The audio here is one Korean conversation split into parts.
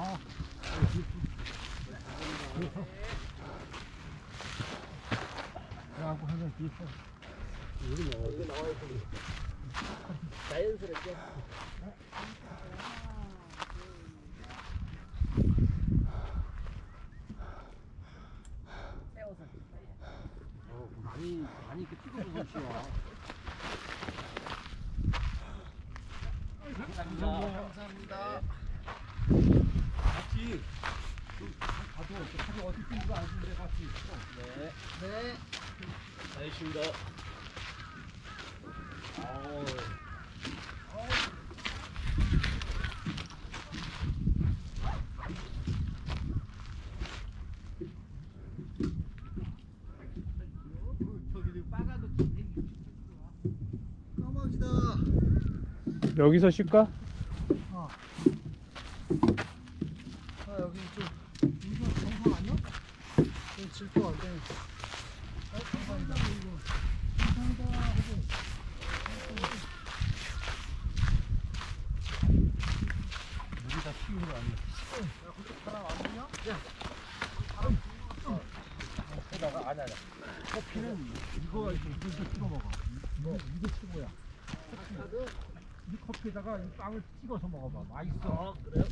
아. 그래갖고 하면 뒤에서. 여기 나와야 돼. 자연스럽게. 많이 이렇게 찍어서 쉬워. 감사합니다. 같이 가도 어디 뛴거 아는데 같이 있어. 네. 네. 알겠습니다. 까마귀다. 여기서 쉴까? 여기 좀 이거 정상 아니야? 여기 질것 같아. 정상이다. 정상이다. 물이 다 튀는 거 아니야? 야, 그쪽 사람 안 보냐? 야, 사람 거기다가 아니야. 커피는 이거 찍어 먹어. 이게 최고야. 이 커피에다가 이 빵을 찍어서 먹어봐. 맛있어. 그래요?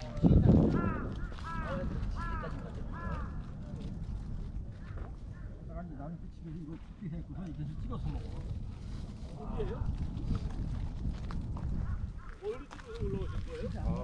나는 그 집에서 이거 커피 해고서 이렇게 찍어서 먹어. 어디에요? 어느 쪽으로 올라오신 거예요?